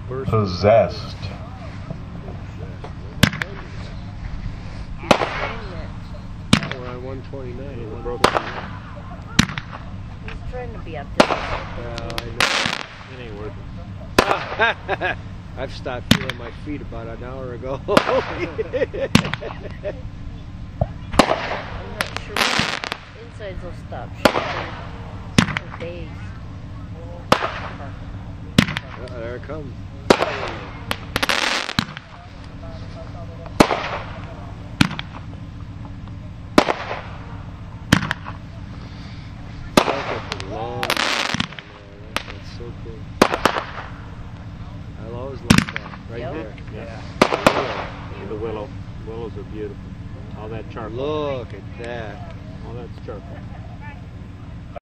Possessed. We're on 129. He's trying to be optimistic. Well, I know. It ain't worth it. I've stopped feeling my feet about an hour ago. I'm not sure when insides will stop shaking for days. There it comes. That's so cool. I'll always like that. Right Yep. there. Yeah. The willow. Willows are beautiful. All that charcoal. Look at that. All that's charcoal.